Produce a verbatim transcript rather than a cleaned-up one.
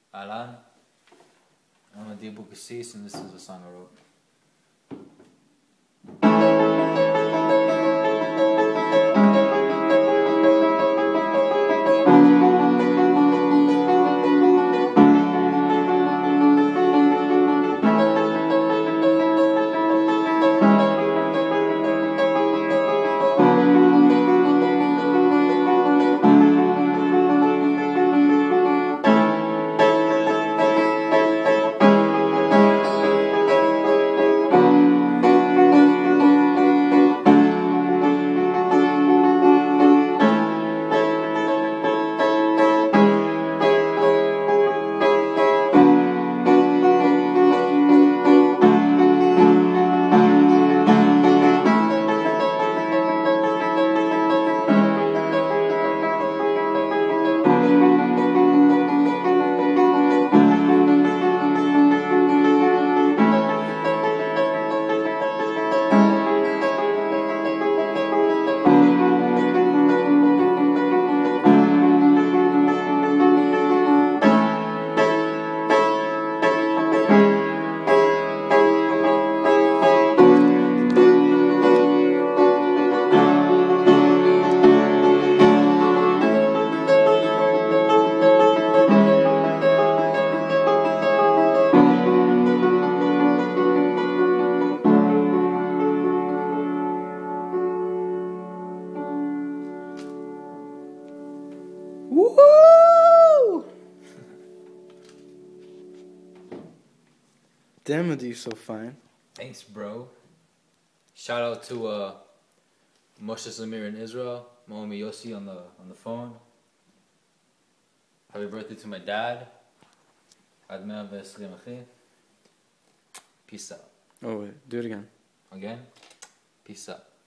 Alan, I'm Adibu Kassis, and this is a song I wrote. Woo! Damn, it, you're so fine. Thanks, bro. Shout out to uh, Moshe Samir in Israel, my homie Yossi on the on the phone. Happy birthday to my dad. Ad mea v'esrim achi. Peace out. Oh wait, do it again. Again? Peace out.